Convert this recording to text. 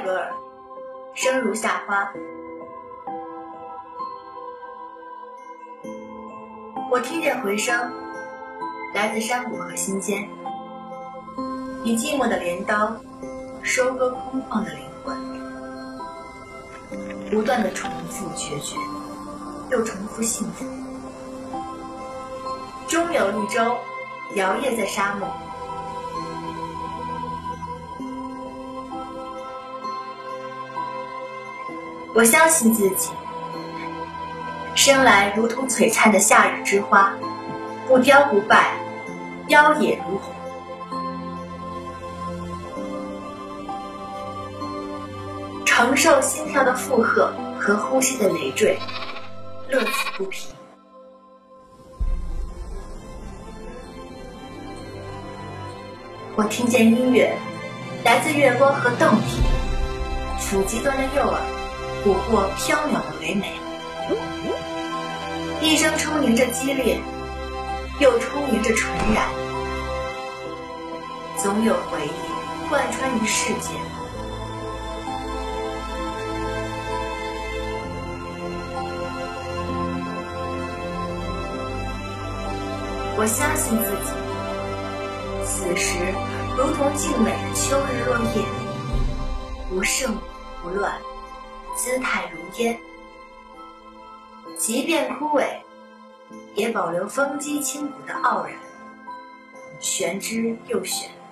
格尔，生如夏花。我听见回声，来自山谷和心间，以寂寞的镰刀收割空旷的灵魂，不断地重复决绝，又重复幸福。终有绿洲摇曳在沙漠，我相信自己，生来如同璀璨的夏日之花，不凋不败，妖冶如虹。承受心跳的负荷和呼吸的累赘，乐此不疲。我听见音乐，来自月光和动体，抚极端的诱饵，捕获缥缈的唯美。一生充盈着激烈，又充盈着纯然，总有回忆贯穿于世间。我相信自己，此时如同静美的秋日落叶，不盛不乱，姿态如烟。即便枯萎，也保留风肌清骨的傲然，玄之又玄。